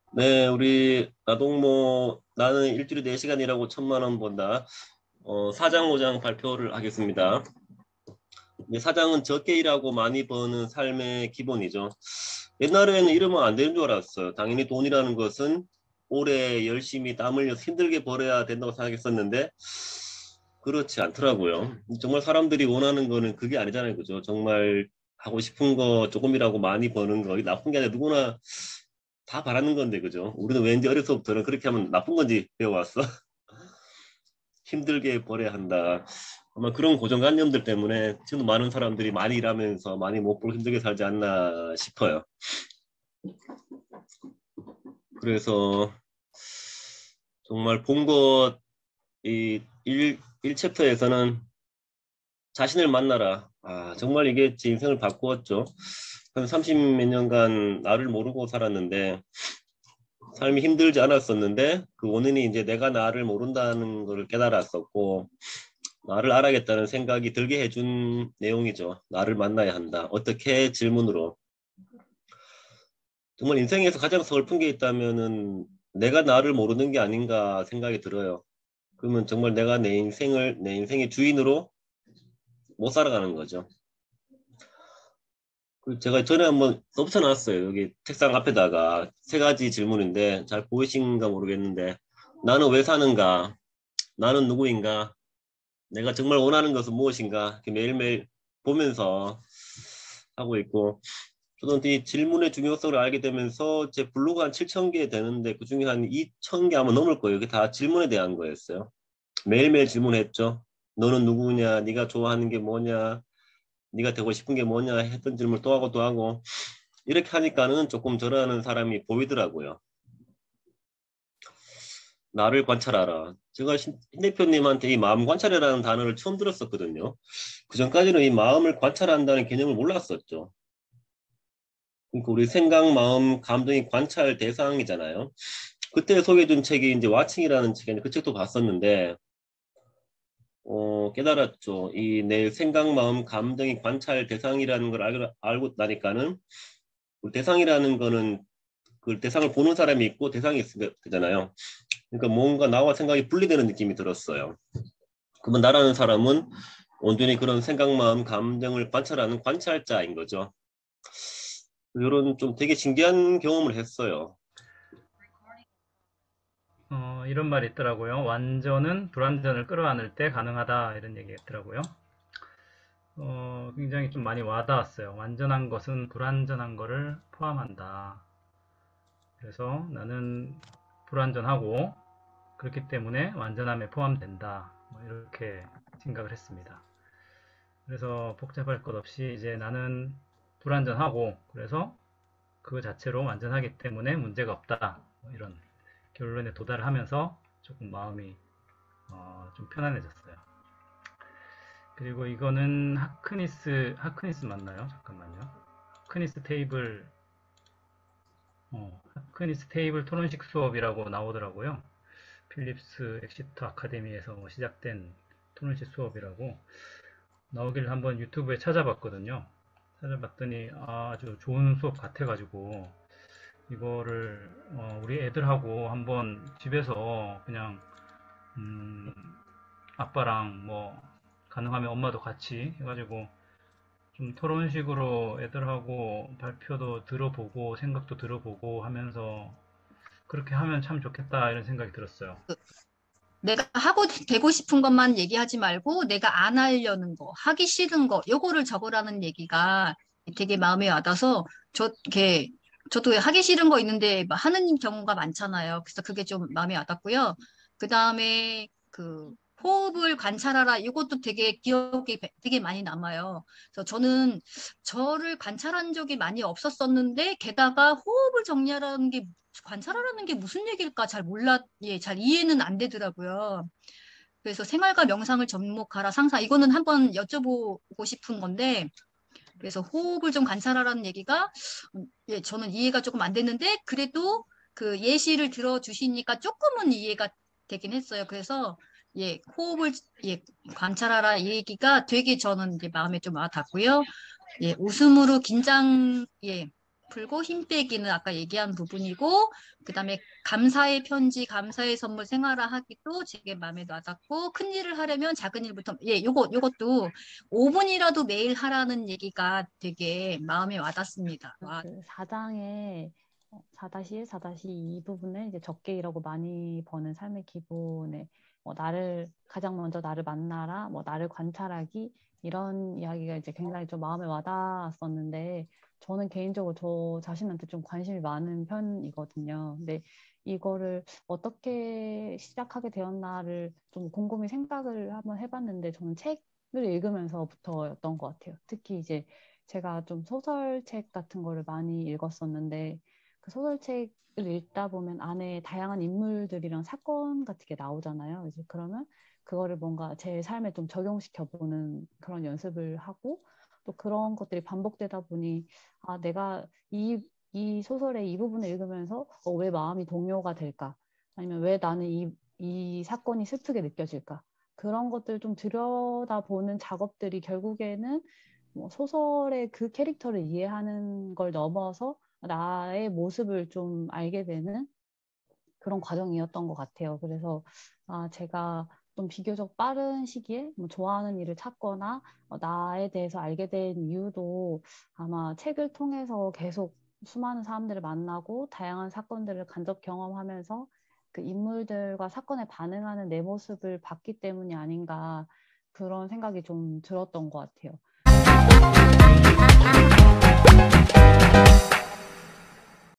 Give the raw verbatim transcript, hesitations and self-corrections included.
네, 우리 나동모 나는 일주일에 네 시간 일하고 천만 원 번다. 어, 사장, 오장 발표를 하겠습니다. 이제 사장은 적게 일하고 많이 버는 삶의 기본이죠. 옛날에는 이러면 안 되는 줄 알았어요. 당연히 돈이라는 것은 오래 열심히 땀 흘려 힘들게 벌어야 된다고 생각했었는데 그렇지 않더라고요. 정말 사람들이 원하는 거는 그게 아니잖아요. 그죠? 정말 하고 싶은 거 조금이라고 많이 버는 거, 이게 나쁜 게 아니라 누구나 다 바라는 건데, 그죠? 우리는 왠지 어려서부터는 그렇게 하면 나쁜 건지 배워왔어. 힘들게 벌어야 한다. 아마 그런 고정관념들 때문에 지금도 많은 사람들이 많이 일하면서 많이 못 벌고 힘들게 살지 않나 싶어요. 그래서 정말 본 것, 이 일, 일 챕터에서는 자신을 만나라. 아, 정말 이게 제 인생을 바꾸었죠. 한 삼십 몇 년간 나를 모르고 살았는데, 삶이 힘들지 않았었는데, 그 원인이 이제 내가 나를 모른다는 걸 깨달았었고, 나를 알아야겠다는 생각이 들게 해준 내용이죠. 나를 만나야 한다. 어떻게? 질문으로. 정말 인생에서 가장 서글픈 게 있다면은 내가 나를 모르는 게 아닌가 생각이 들어요. 그러면 정말 내가 내 인생을, 내 인생의 주인으로 못 살아가는 거죠. 그 제가 전에 한번 써붙여놨어요. 여기 책상 앞에다가 세 가지 질문인데 잘 보이신가 모르겠는데 나는 왜 사는가? 나는 누구인가? 내가 정말 원하는 것은 무엇인가? 이렇게 매일매일 보면서 하고 있고 저는 이 질문의 중요성을 알게 되면서 제 블로그 한 칠천 개 되는데 그중에 한 이천 개 아마 넘을 거예요. 이게 다 질문에 대한 거였어요. 매일매일 질문했죠. 너는 누구냐? 네가 좋아하는 게 뭐냐? 네가 되고 싶은 게 뭐냐? 했던 질문 또 하고 또 하고 이렇게 하니까는 조금 저라는 사람이 보이더라고요. 나를 관찰하라. 제가 신 대표님한테 이 마음 관찰이라는 단어를 처음 들었었거든요. 그 전까지는 이 마음을 관찰한다는 개념을 몰랐었죠. 그러니까 우리 생각, 마음, 감정이 관찰 대상이잖아요. 그때 소개해준 책이 이제 와칭이라는 책인데 그 책도 봤었는데 어, 깨달았죠. 이 내 생각, 마음, 감정이 관찰 대상이라는 걸 알고, 알고 나니까는 그 대상이라는 거는 그 대상을 보는 사람이 있고 대상이 있으면 되잖아요. 그러니까 뭔가 나와 생각이 분리되는 느낌이 들었어요. 그러면 나라는 사람은 온전히 그런 생각, 마음, 감정을 관찰하는 관찰자인 거죠. 이런 좀 되게 신기한 경험을 했어요. 어, 이런 말이 있더라고요. 완전은 불완전을 끌어안을 때 가능하다. 이런 얘기가 있더라고요. 어, 굉장히 좀 많이 와닿았어요. 완전한 것은 불완전한 것을 포함한다. 그래서 나는 불완전하고 그렇기 때문에 완전함에 포함된다. 뭐 이렇게 생각을 했습니다. 그래서 복잡할 것 없이 이제 나는 불완전하고 그래서 그 자체로 완전하기 때문에 문제가 없다. 뭐 이런 결론에 도달을 하면서 조금 마음이 어, 좀 편안해졌어요. 그리고 이거는 하크니스, 하크니스 맞나요? 잠깐만요. 하크니스 테이블, 어, 하크니스 테이블 토론식 수업이라고 나오더라고요. 필립스 엑시터 아카데미에서 뭐 시작된 토론식 수업이라고 나오길 한번 유튜브에 찾아봤거든요. 찾아봤더니 아주 좋은 수업 같아가지고 이거를 어, 우리 애들하고 한번 집에서 그냥 음, 아빠랑 뭐 가능하면 엄마도 같이 해가지고 좀 토론식으로 애들하고 발표도 들어보고 생각도 들어보고 하면서 그렇게 하면 참 좋겠다 이런 생각이 들었어요. 내가 하고 되고 싶은 것만 얘기하지 말고 내가 안 하려는 거, 하기 싫은 거, 요거를 적으라는 얘기가 되게 마음에 와닿아서 저 이렇게 저도 하기 싫은 거 있는데 막 하는 경우가 많잖아요. 그래서 그게 좀 마음에 와닿고요. 그다음에 그 호흡을 관찰하라. 이것도 되게 기억에 되게 많이 남아요. 그래서 저는 저를 관찰한 적이 많이 없었었는데 게다가 호흡을 정리하라는 게 관찰하라는 게 무슨 얘기일까 잘 몰라, 예, 잘 이해는 안 되더라고요. 그래서 생활과 명상을 접목하라 상사 이거는 한번 여쭤보고 싶은 건데 그래서 호흡을 좀 관찰하라는 얘기가 음, 예, 저는 이해가 조금 안 됐는데 그래도 그 예시를 들어주시니까 조금은 이해가 되긴 했어요. 그래서 예, 호흡을 예, 관찰하라 이 얘기가 되게 저는 이제 마음에 좀 와닿고요. 예, 웃음으로 긴장 예, 풀고 힘 빼기는 아까 얘기한 부분이고, 그다음에 감사의 편지, 감사의 선물 생활화하기도 되게 마음에 와닿고, 큰 일을 하려면 작은 일부터, 예, 요거 요것도 오 분이라도 매일 하라는 얘기가 되게 마음에 와닿습니다. 와. 그 사 장의 사 일, 사 이 부분을 이제 적게 일하고 많이 버는 삶의 기본에 뭐 나를 가장 먼저 나를 만나라, 뭐 나를 관찰하기 이런 이야기가 이제 굉장히 좀 마음에 와닿았었는데 저는 개인적으로 저 자신한테 좀 관심이 많은 편이거든요. 근데 이거를 어떻게 시작하게 되었나를 좀 곰곰이 생각을 한번 해봤는데 저는 책을 읽으면서부터였던 것 같아요. 특히 이제 제가 좀 소설책 같은 거를 많이 읽었었는데 그 소설책을 읽다 보면 안에 다양한 인물들이랑 사건 같은 게 나오잖아요. 이제 그러면 그거를 뭔가 제 삶에 좀 적용시켜보는 그런 연습을 하고 또 그런 것들이 반복되다 보니 아 내가 이, 이 소설의 이 부분을 읽으면서 어, 왜 마음이 동요가 될까? 아니면 왜 나는 이, 이 사건이 슬프게 느껴질까? 그런 것들 좀 들여다보는 작업들이 결국에는 뭐 소설의 그 캐릭터를 이해하는 걸 넘어서 나의 모습을 좀 알게 되는 그런 과정이었던 것 같아요. 그래서 아, 제가 좀 비교적 빠른 시기에 뭐 좋아하는 일을 찾거나 어, 나에 대해서 알게 된 이유도 아마 책을 통해서 계속 수많은 사람들을 만나고 다양한 사건들을 간접 경험하면서 그 인물들과 사건에 반응하는 내 모습을 봤기 때문이 아닌가 그런 생각이 좀 들었던 것 같아요.